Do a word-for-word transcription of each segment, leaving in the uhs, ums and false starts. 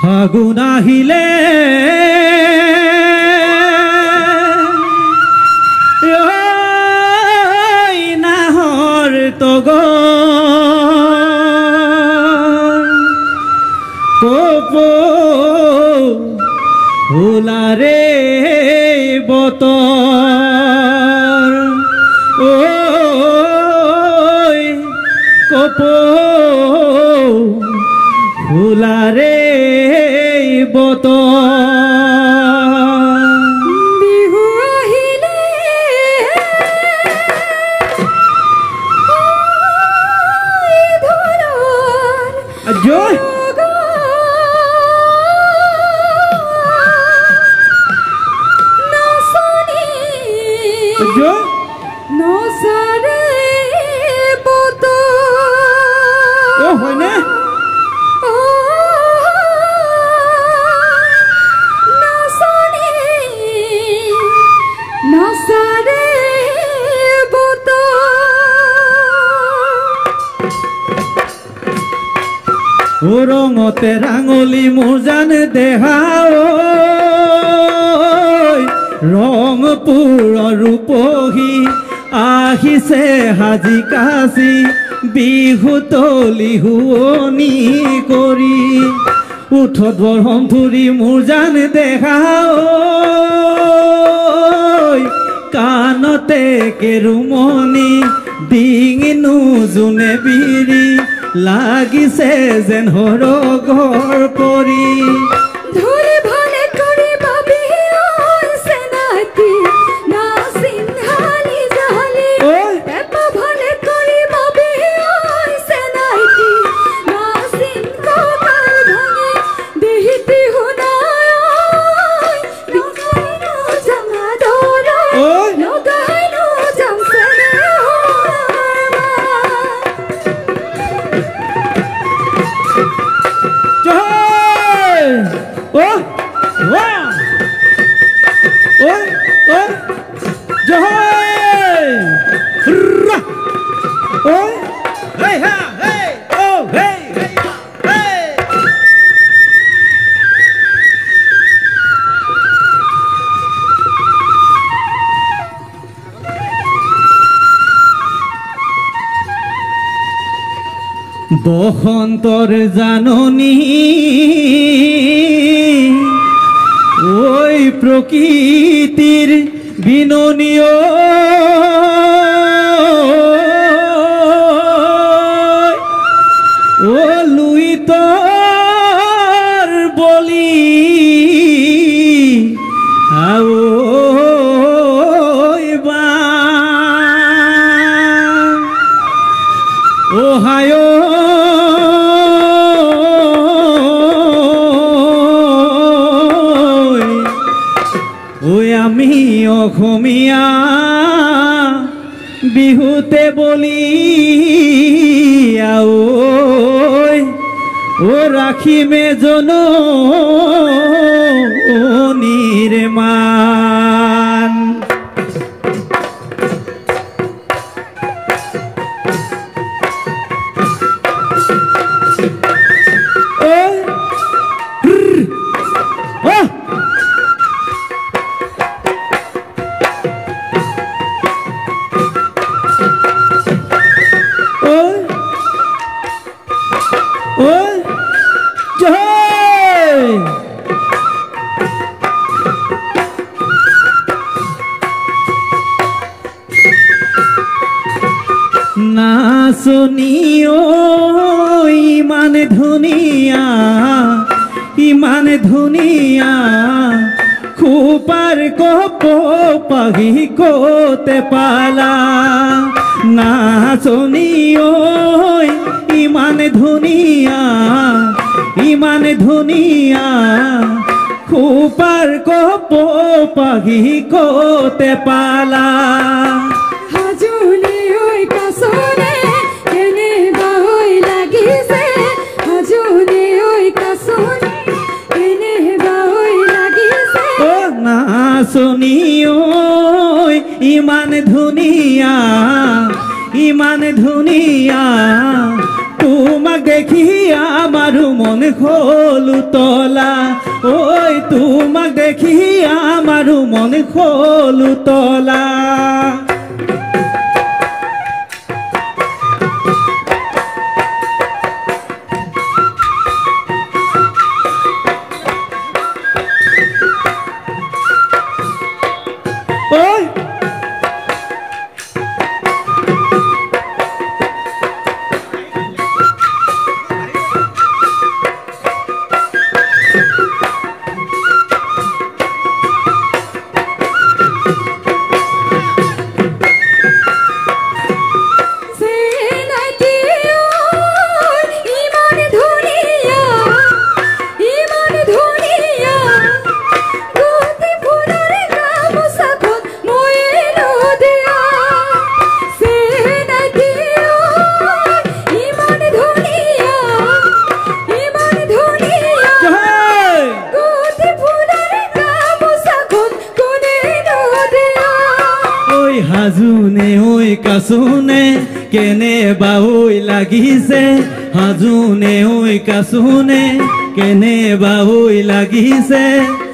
ফাগুন আহিলে নাহৰ তগৰ কপৌ ফুলাৰে বতৰ ঐ কপৌ ফুলাৰে বতৰ বিহু আহিলে জয় নচাৰে বতৰ অ হয়নে নচাৰে বতৰ ও ৰঙতে ৰাঙলী মোৰ জান দেহা ৰং পুৰ ৰূপহী আহিছে সাজি কাচি বিহু তলি শুৱনি কৰি উঠত বৰহম ধৰি মোৰ জান দেখা কাণতে কেৰুমণি ডিঙিনো জোনে বিৰি লাগিছে যেন সৰ ঘৰ পৰি ধৰি ভালে কৰি বাবি হৈছে নাতি না সিংহালি জালি পেপা ভালে কৰি বাবি হৈছে নাতি না সিংহ কাল ভাঙি দেহিতি হুনাই দিখাইনো জামা দৰ লগাইনো জামছেনে Oh! Wow! Oh! Oh! Joy! Oh! Hey ha! Hey! Oh! Hey! Hey! Hey! বসন্তৰ জাননী ওই প্রকৃতির বিননীয় ও লুই তোর বলি আও বা ও হায় আমি অসমীয়া বিহুতে বলি আও ও রাখিমে জননীৰ মান নাচনী ইমান ধুনীয়া ইমান ধুনীয়া খোপাৰ কপ পাহি কতে পালা নাচনী ইমান ধুনীয়া ইমান ধুনীয়া খোপাৰ কপ পাহি কতে পালা হাজুলি ঐ কাছনে কেনে বাহৈ লাগিছে হাজুলি ঐ কাছনে কেনে বাহৈ লাগিছে ও নাচনী ইমান ধুনীয়া ইমান ধুনীয়া তোমাক দেখি আমাৰো মন হ'ল উতলা ঐ তোমাক দেখি আমাৰো মন হ'ল উতলা হাজুনে ঐ কাছুনে কেনে বাউই লাগিছে হাজুনে ঐ কাছুনে কেনে বাউই লাগিছে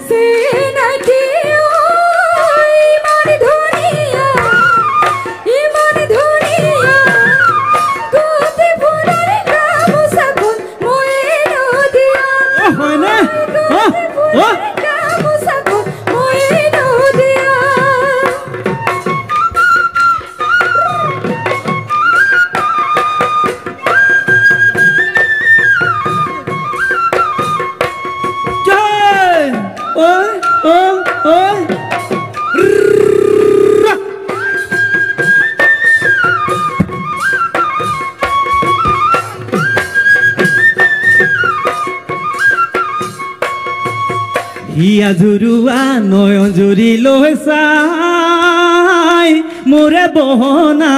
হিয়া জুৰুৱা নয়ন জুৰি লৈ চাই মোৰে বহনা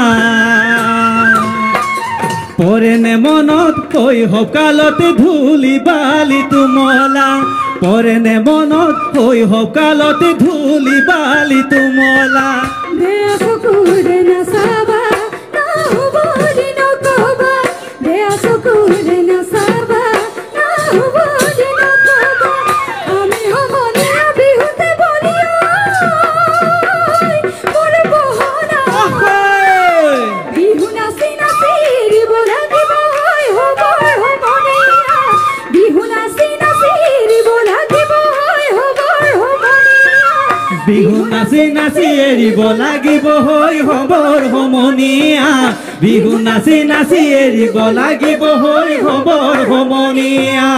পৰেনে মনত শৈশৱ কালতে ধূলি বালি তুমলা পৰেনে মনত শৈশৱ কালতে ধূলি বালি তুমলা বিহু নাচি নাচি এৰিব লাগিব হৈ হবৰ সমনীয়া বিহু নাচি নাচি এৰিব লাগিব হৈ হবৰ সমনীয়া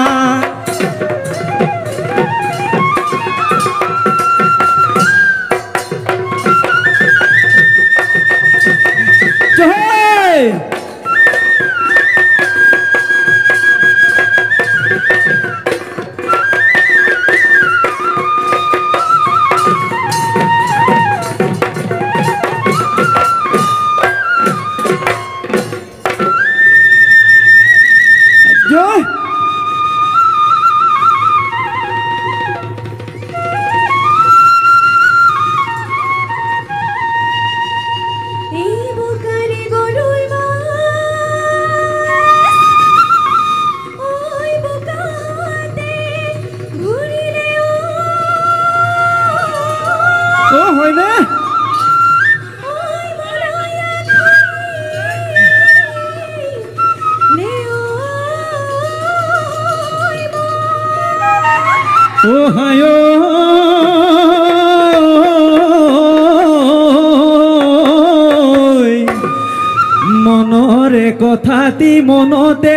মনৰে কথাটি মনতে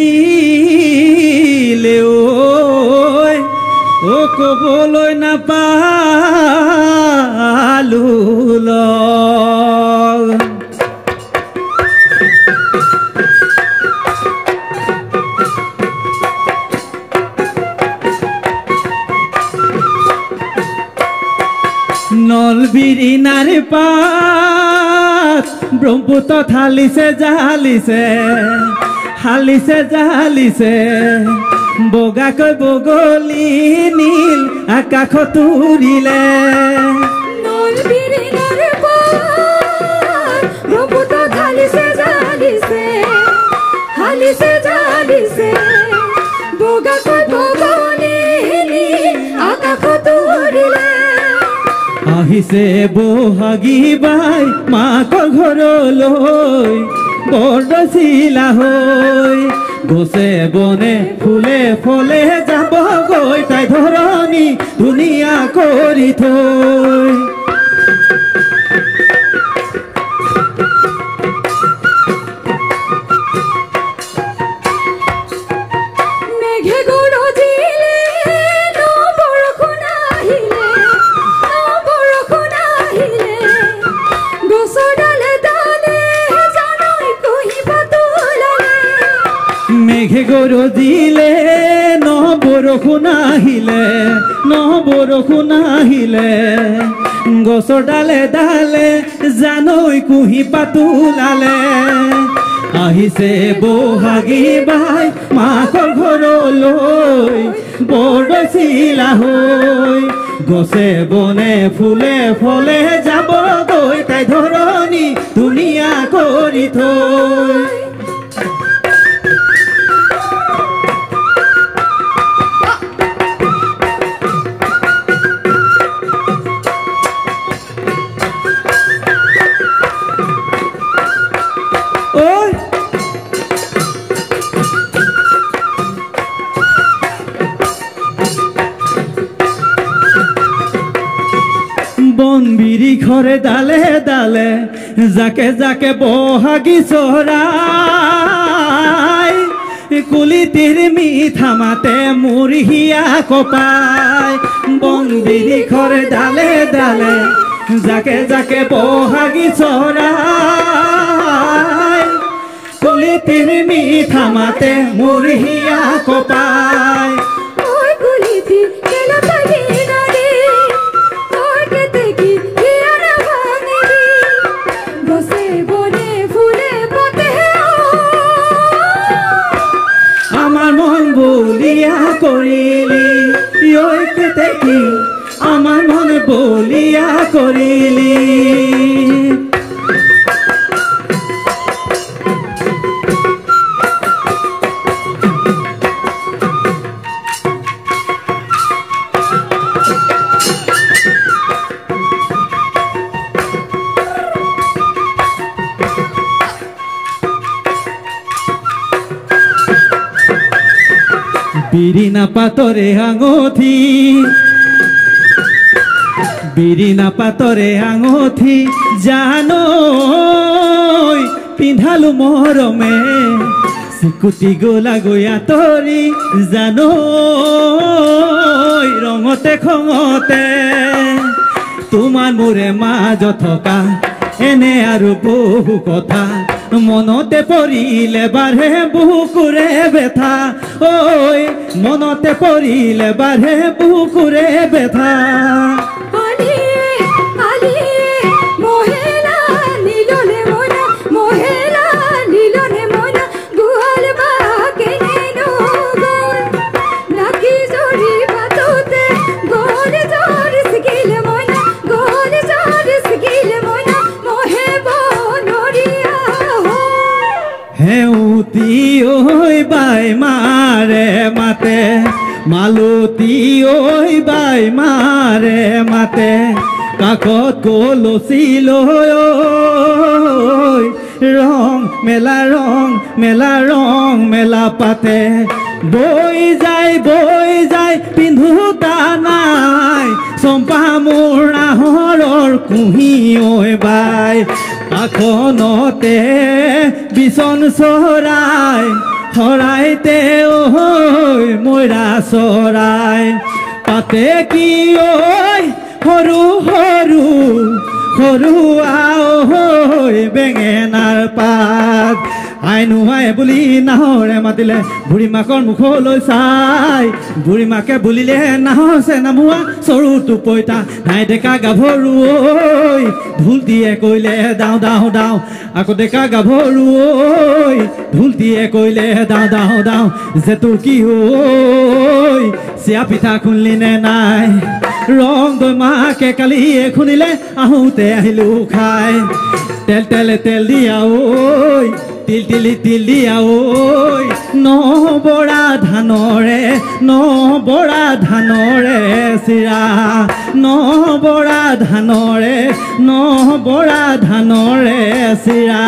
ঘূৰিলে ঐ ও ক'বলৈ নাপালো নলবিৰি নাৰী পাত ব্ৰহ্মপুত্ৰ ঢালিছে জালিছে হালিছে জালিছে বগাকৈ বগলী নীল আকাশত উৰিলে নলবিৰি নাৰী পাত ব্ৰহ্মপুত্ৰ ঢালিছে জালিছে হালিছে জালিছে জালিছে বগাকৈ বগনী আকাশত উৰিলে আহিছে বহাগী বাই মাকৰ ঘৰলৈ বৰদৈচিলা হৈ গছে বনে ফুলে ফলে যাব গৈ তাই ধৰণী ধুনীয়া কৰি থৈ মেঘে গৰজিলে ন বৰষুণ আহিলে ন বৰষুণ আহিলে গছৰ ডালে ডালে জানৈ কুহি পাত ওলালে মেঘে গৰজিলে ন বৰষুণ আহিলে ন বৰষুণ আহিলে গছৰ ডালে ডালে জানৈ কুহি পাত ওলালে আহিছে বহাগী বাই মাকৰ ঘৰলৈ বৰদৈচিলা হৈ গছে বনে ফুলে ফলে যাব গৈ তাই ধৰণী ধুনীয়া কৰি থৈ বনবিৰি ঘৰে ডালে ডালে জাকে জাকে বহাগী চৰাই কুলিটিৰ মিঠা মাতে মোৰ হিয়া কপাই বনবিৰি ঘৰে ডালে ডালে জাকে জাকে বহাগী চৰাই কুলিটিৰ মিঠা মাতে মোৰ হিয়া কপাই ওই কুলিটি কেন তাগি নারে তোর কেতে কি হিয়ারা ভাঙিবি বসে বনে ফুলে পথে আমার মন বলিয়া করিলি ওই কেতে কি আমার মন বলিয়া করিলি বিৰিনা পাতৰে আঙঠি বিৰিনা পাতৰে আঙঠি জানৈ পিন্ধালো মৰমে চিকুটি গলা গৈ আঁতৰি জানৈ ৰঙতে খঙতে তোমাৰ মোৰে মাজত থকা এনে আৰু বহু কথা মনতে পৰিলে বাঢ়ে বুকুৰে বেথা ঐ মনতে পৰিলে বাঢ়ে বুকুৰে বেথা আলিয়ে আলিয়ে মহেলা নীললে মনা মহেলা নীললে মনা গুহাল বাকে নেনো গল নাকি জড়ি বাতোতে গোল জড় সকিল মনা গোল জড় সকিল মনা মহে বনরিয়া হেউতি ঐ বাই মাৰে মাতে মালতী ঐ বাই মাৰে মাতে কাকত কলচি লৈ ৰং মেলা ৰং মেলা ৰং মেলা পাতে বৈ যায় বৈ যায় পিন্ধো নাই চম্পা মোৰ নাহৰৰ কুঁহি ঐ বাই কাখনতে বিচন চৰাই চৰাইতে ঐ ময়ৰা চৰাই পাতে কি ঐ সৰু সৰু সৰু আও বেঙেনাৰ পাত আই নোহাই বুলি নাহৰে মাতিলে বুঢ়ী মাকৰ মুখলৈ চাই বুঢ়ী মাকে বুলিলে নাহছে নামোৱা চৰু টোপইতা নাই ডেকা গাভৰু ঐ ঢোলটিয়ে কৈলে দাওঁ দাওঁ দাওঁ আকৌ ডেকা গাভৰু ঐ ঢোলটিয়ে কৈলে দাওঁ দাওঁ দাওঁ যে তোৰ কি ঐ চিয়া পিঠা খুন্দিলি নে নাই ৰং দৈ মাকে কালিয়ে খুন্দিলে আহোঁতে আহিলো খাই তেল তেলে তেল দিয়া ঐ তিল তিলি তিলিয়া ঐ নবৰা ধানৰে নবৰা ধানৰে চিৰা নবৰা ধানৰে নবৰা ধানৰে চিৰা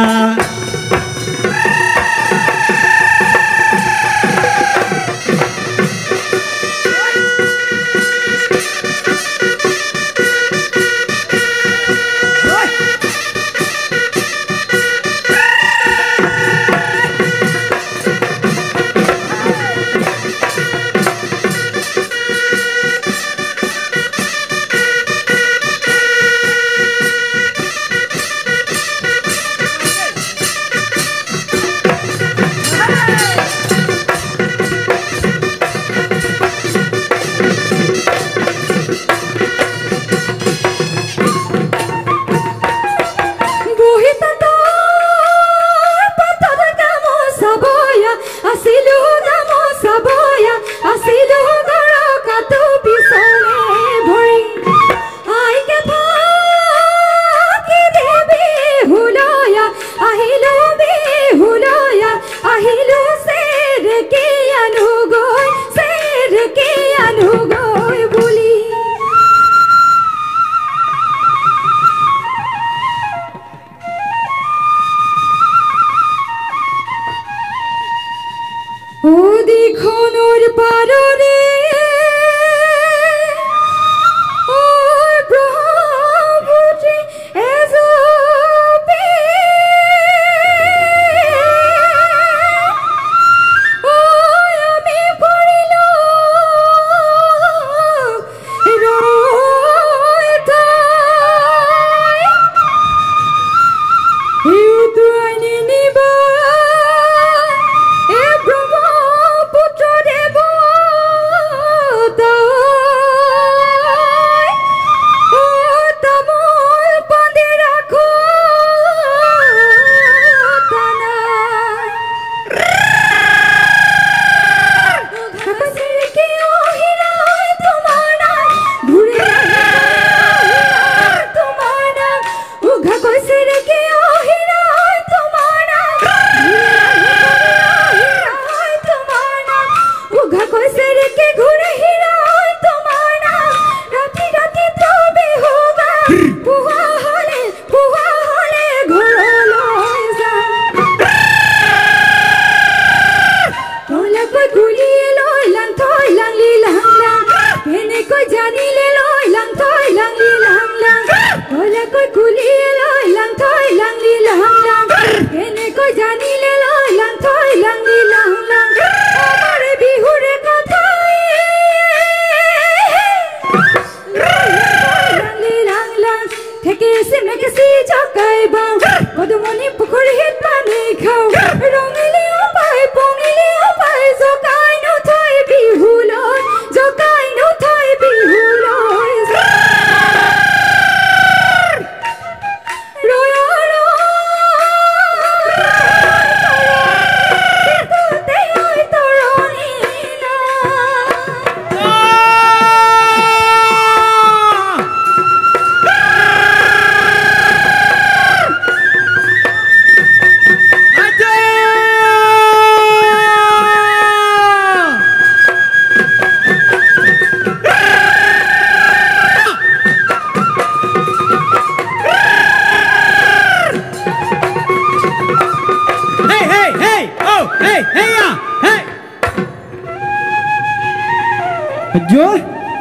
Joy,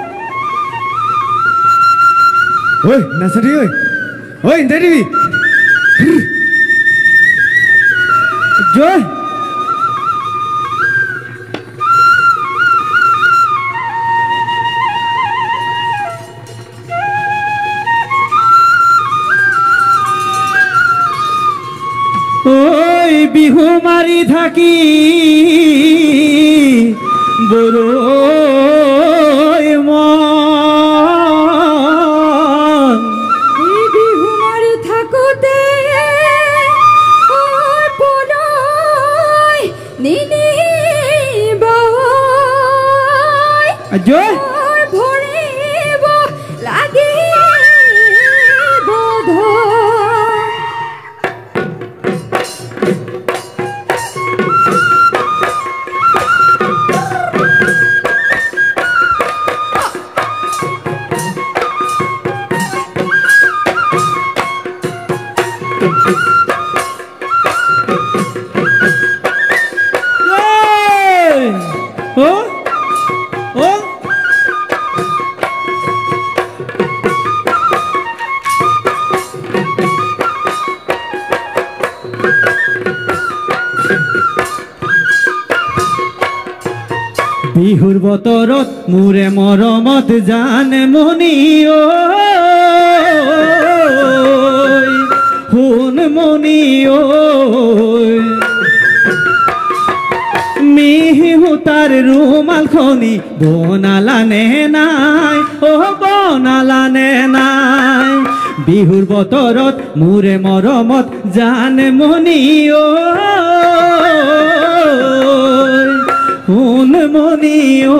oi, nasari oi, oi, dari bi, Joy, oi, bihu mari thaki, boro. Joy, ভৰিব লাগিব ধ ও ও বিহুর বতৰত মোৰে মৰমত জানে মনি ঐ শুন মনি ঐ মিহি সূতাৰ ৰুমালখনি বনালানে নাই অ বনালানে নাই বিহুৰ বতৰত মোৰে মৰমত জানে মনি ঐ শুন মনি ঐ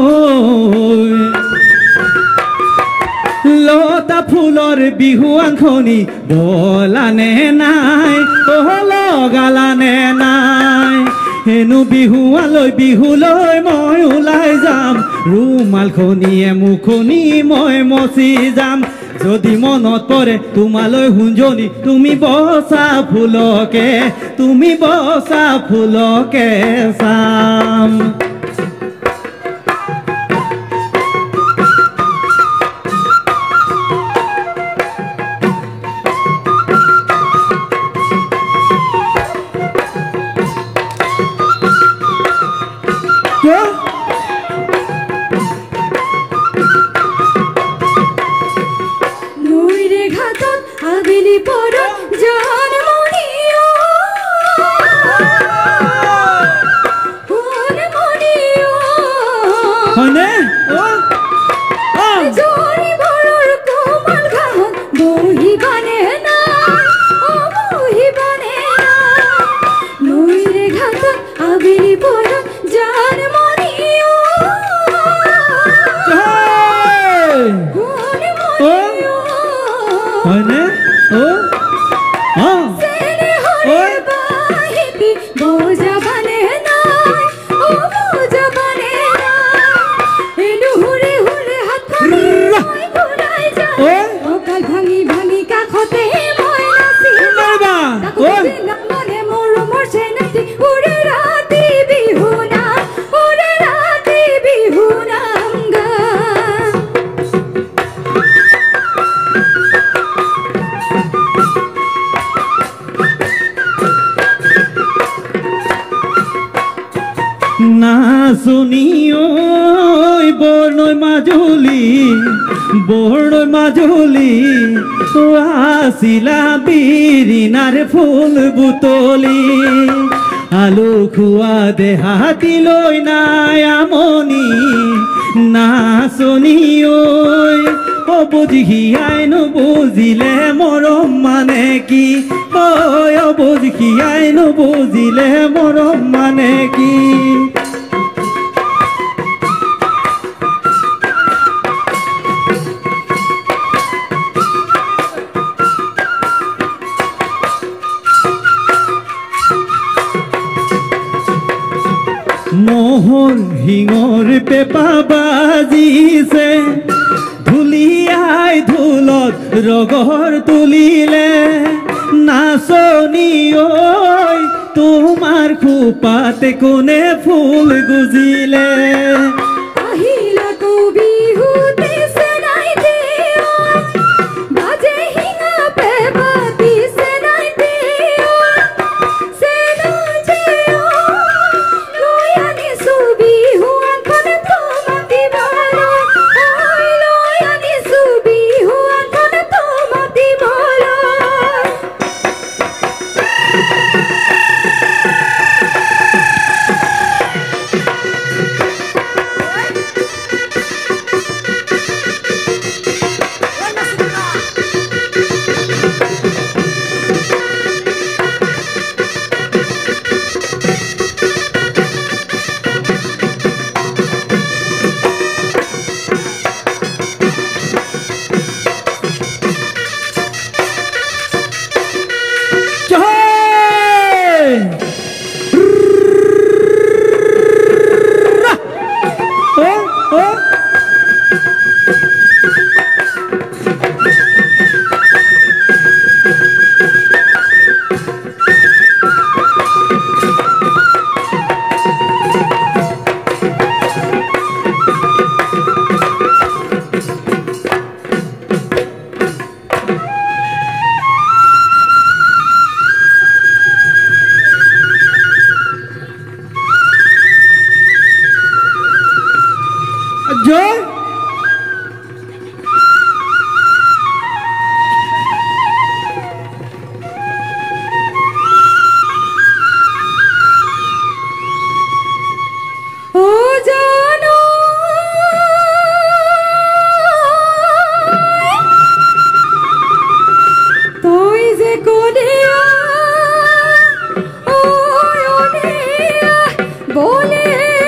লতা ফুলৰ বিহুৱানখনি বলানে নাই অ লগালানে নাই হেনো বিহুৱালৈ বিহুলৈ মই ওলাই যাম ৰুমালখনিয়ে মুখনি মই মচি যাম যদি মনত পৰে তোমালৈ হুঞ্জনি তুমি বচা ফুলকে তুমি বচা ফুলকে চাম আবেলি পর জান মনি ও কোন মনি ও হনে ও ও জোরি বড়র কোমল ঘাম বহি বানে না ও বহি বানে না নইরে ঘাত আবেলি পর জান মনি ও কোন মনি ও হনে ও ও সেরে হরে বাহিতি বোঝা বানে না ও বোঝা বানে না এলু হুরে হুরে হাত ধরে মই ঘুরাই যায় ও অকাল ভাঙি ভাঙি কাখতে মই নাচি মারবা ও দিলাম মনে মোর মোর সেনাতি উড়ে রাতি বিহু না উড়ে রাতি বিহু নাম গা না শুনিও বর্ণয় মাজুলি বর্ণয় মাজুলি আসিলা বিরিনার ফুল বুতলি আলু খুয়া দেহাতি লই নাই আমনি না শুনিও ও বুঝি আইন বুঝিলে মরম মানে কি ও বুঝি আইন বুঝিলে মরম মানে কি মোহন হিঙর পেপা বাজিছে ধুলিয়াই ধুলত রগর তুলিলে নাচনি ঐ তোমার খোপাতে কোনে ফুল গুজিলে আহিলা কবি হুতে সেনাই দিও বাজে হিঙা পে বাতি সেনাই দিও সেনা যেও লয়ানি সুবি হুয়ান কোনে তোমাতি বলো ওই লয়ানি সুবি হুয়ান কোনে তোমাতি বলো জয় ও জানো তুই যে কোনিয়া ও অনিয়া বলে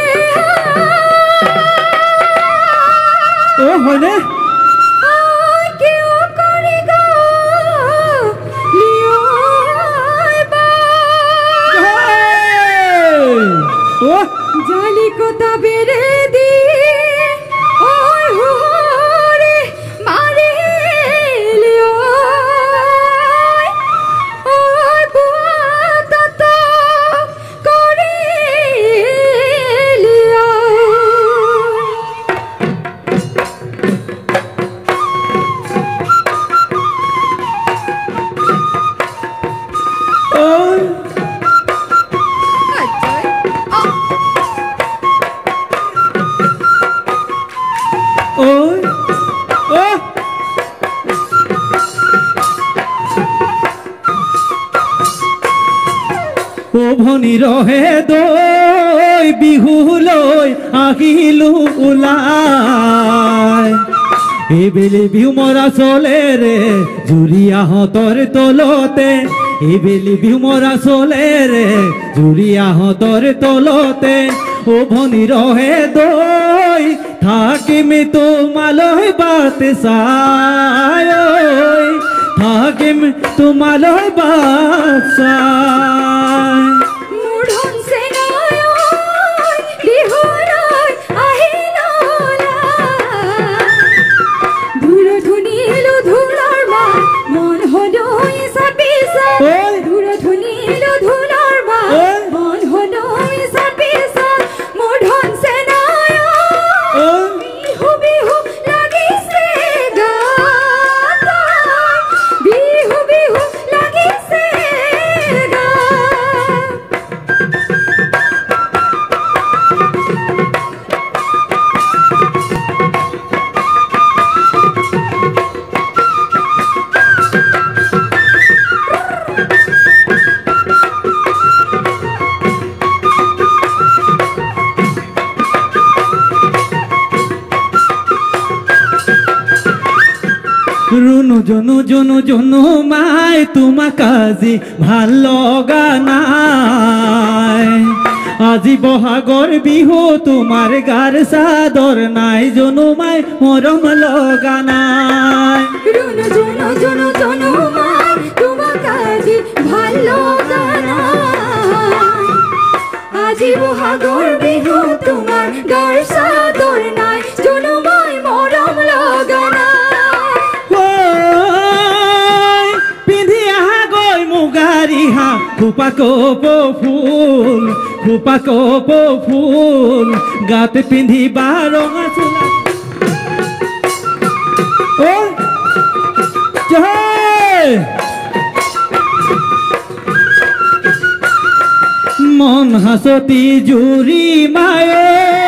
ও হয়নে কেউ করি গো লিওবা ও জালি কথা বেড়ে দি ওই হুরে মারে লিও ওই বুয়াতা তো করে লিও ও ও ও ও ভনী ৰহে দৈ বিহু লৈ আহিলো ওলাই এইবেলি বিহু মৰা চলে ৰে জুৰিয়াহঁতৰ তলতে এইবেলি বিহু মৰা চলে ৰে জুৰিয়াহঁতৰ তলতে ও ভনী ৰহে দৈ থাকিম তোমালৈ বাট চাই ঐ থাকিম তোমালৈ বাট চাই মুঢ়ন সেনায় বিহুৰাই আহিললা দূৰ ধুনিলো ধুলৰ মা মন হদৈ চাপিছা ঐ দূৰ ধুনিলো ধুলৰ মা ঐ মন হদৈ চাপিছা মুঢ়ন সেনায় ঐ বিহু বিহু লাগিছে গাত বিহু বিহু লাগিছে গাত रुनु जुनु जुनु जुनु माय তোমাক আজি ভাল লগা নাই আজি বহাগৰ বিহু তোমাৰ গাৰ চাদৰ নাই জুনু মাই মৰম লগা নাই রুনু জুনু জুনু জুনু মাই তোমার কাজে ভালো গানা আজি বহাগর বিহু তোমার গার সাদর নাই জুনু মাই মরম লগানা ঐ পিন্ধি আহা গৈ মুগাৰী হা খোপা কপ ফুল খোপা কপ ফুল গাতে পিন্ধিবা ৰঙা চোলা ঐ জয় মন হাসতি জুৰি মায়ে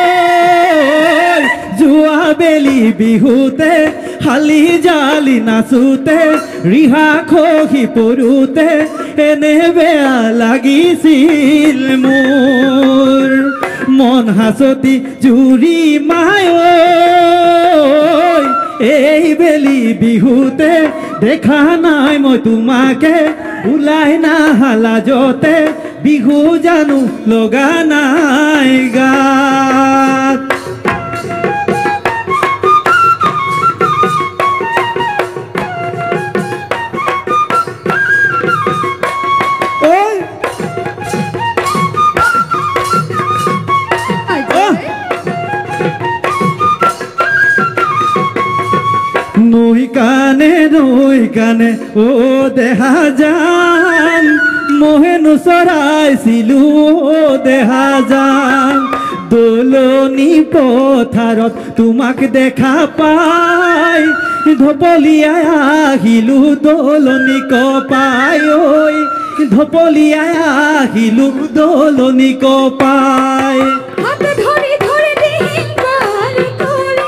যোৱা বেলি বিহুতে হালি জালি নাচোতে ৰিহা খহি পৰোতে এনে বেয়া লাগিছিল মোৰ মন হাসতি জুৰি মায়ে এই বেলি বিহুতে দেখা নাই মই তোমাকে ওলাই নাহালা যতে বিহু জানো লগা নাই গাত নৈ কানে নৈ কানে ও দেহা যান মহেনু চৰাইছিলো ও দেহা যান দোলনি পথাৰত তোমাক দেখা পাই ধপলিয়াই আহিলো দোলনি কপাই ঐ ধপলিয়াই আহিলো দোলনি কপাই হাত ধরে ধরে দিন কাল তোলে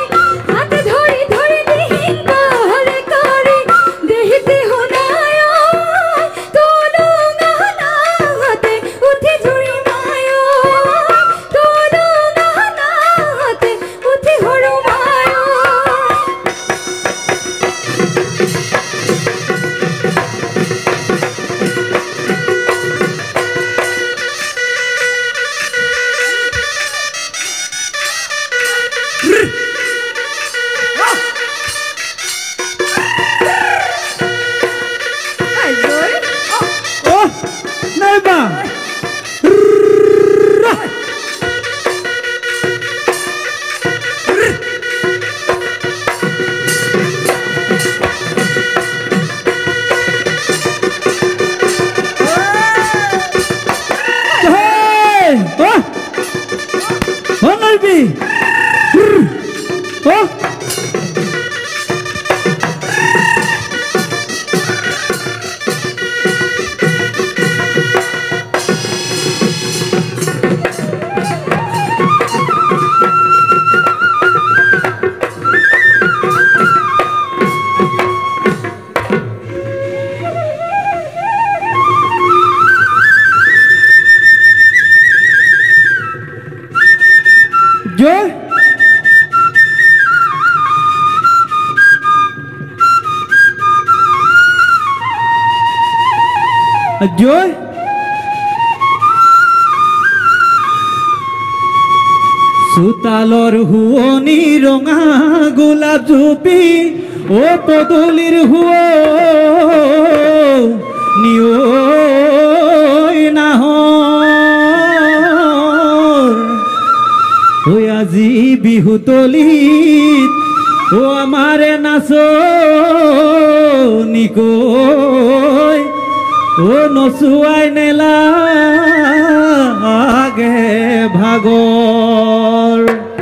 হিপি ও জয় জয় সুতালর হুয়নি রঙা গোলাপ জুপি ও পদলির হুয় নিয় নাহ ওই আজি বিহুতলিত ও আমারে নাচ নিকই ও নচুয়াই নেলা আগে ভাগর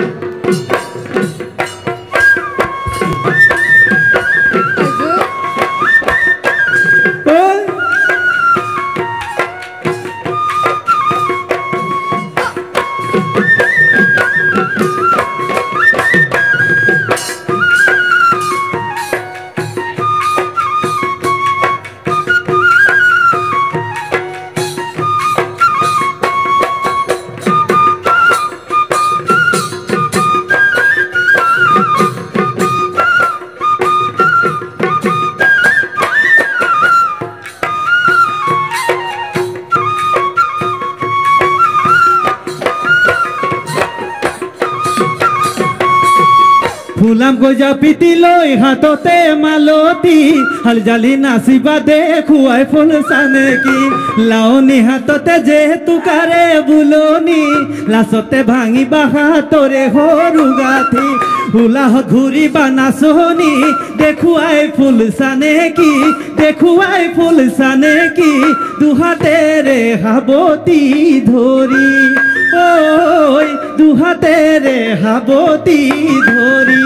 ফুলাম গজা পিটি লৈ হাততে মালতি হাল জালি নাচিবা দেখুৱাই ফুল চানে কি লাওনি হাততে যেহেতু কাৰে বুলনি লাচতে ভাঙিবা হাতৰে সৰু গাঁঠি উলাহত ঘূৰিবা নাচনি দেখুৱাই ফুল চানে কি দেখুৱাই ফুল চানে কি দুহাতেৰে সাৱতি ধৰি ঐ দুহাতেৰে সাৱতি ধৰি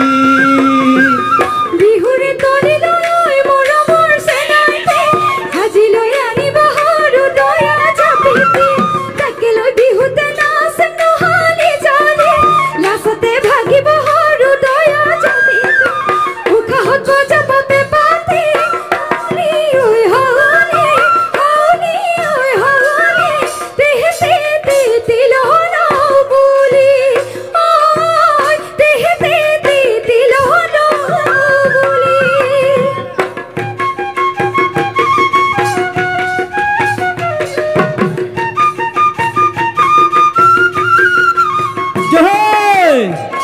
বিহুৰে তলি লৈ মৰমৰ চেনাইতে সাজি লৈ আনিব সৰু দয়া জাপিতে তাকে লৈ বিহুতে নাচ নহালি জানে লাচতে ভাগিব সৰু দয়া জাপিতে উশাহত বজাব পেপাতে হলি ঐ হলি হলি ঐ হলি তেহেতে তে তিলহন বুলি ঐ তেহেতে তে তিলহন বুলি জয়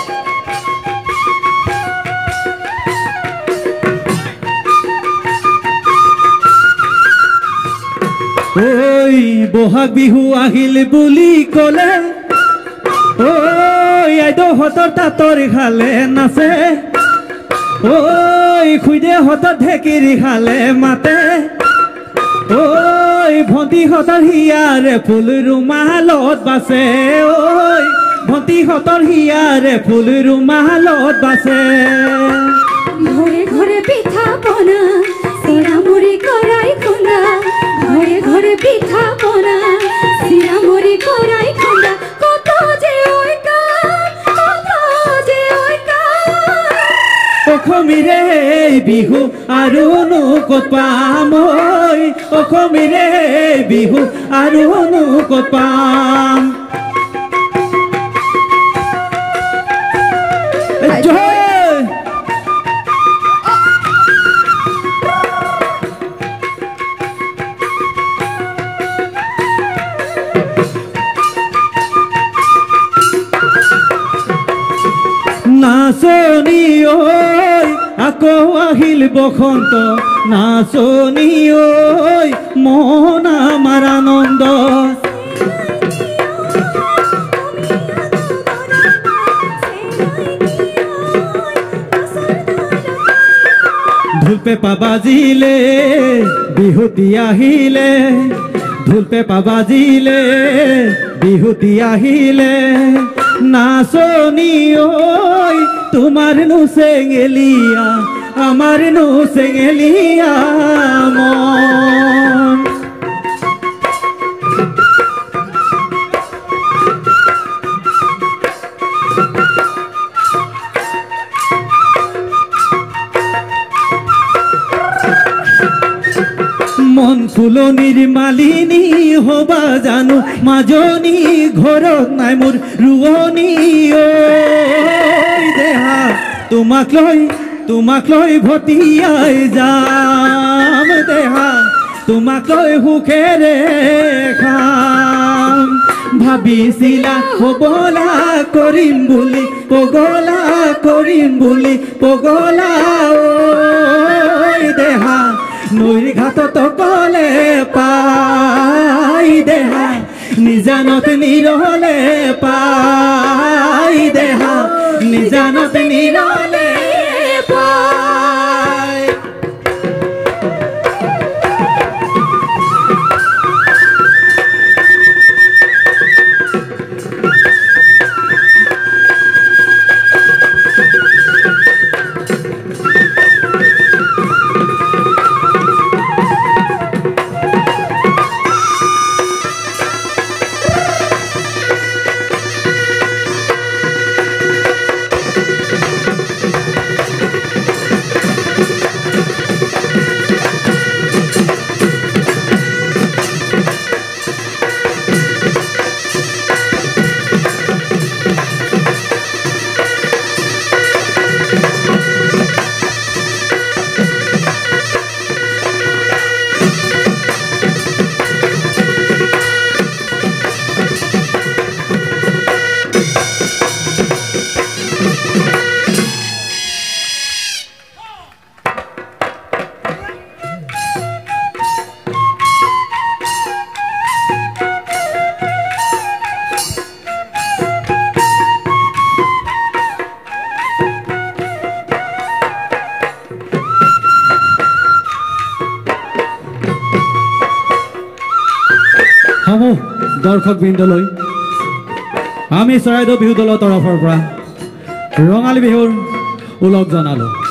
ঐ বহাগ বিহু আহিল বুলি ক'লে ঐ আইদেউহঁতৰ তাঁতৰ খালে নাচে ঐ খুইদেউহঁতৰ ঢেঁকিৰি খালে মাতে ঐ ভণ্টিহঁতৰ হিয়াৰে ফুল ৰুমালত বাচে ঐ ভণ্টিহঁতৰ হিয়াৰে ফুল ৰুমালত বাচে ঘৰে ঘৰে পিঠা পনা চিৰা মুড়ি কৰাই খুন্দা ঘৰে ঘৰে পিঠা পনা চিৰা মুড়ি কৰাই খুন্দা কত যে ঐ কাম কত যে ঐ কাম অসমীৰে বিহু আৰুনো ক'ত পাম ঐ অসমীৰে বিহু আৰুনো ক'ত পাম জয় নাচনি ঐ আকৌ আহিল বসন্ত নাচনি ঐ মন আমাৰ আনন্দ ঢোল পেঁপা বাজিলে বিহুতি আহিলে ঢোল পেঁপা বাজিলে বিহুতি আহিলে নাচনি ঐ তোমার নু চেঙেলিয়া আমার নু চেঙেলিয়া মন মন ফুলনির মালিনী হবা জানো মাজনী ঘৰত নাই মোৰ ৰুৱনী ঐ দেহা তোমাক লৈ তোমাক লৈ ভটিয়াই যাম দেহা তোমাক লৈ সুখেৰে খাম ভাবিছিলা পগলা কৰিম বুলি পগলা কৰিম বুলি পগলা ঐ দেহা নৈৰ ঘাটত কলে পাই দেহা নিজানত নিৰলে পাই দেহা নিজানত নিৰলে পাই হ'ব দৰ্শক বৃন্দলৈ আমি চৰাইদেউ বিহু দলৰ তৰফৰ পৰা ৰঙালী বিহুৰ ওলগ জনালোঁ।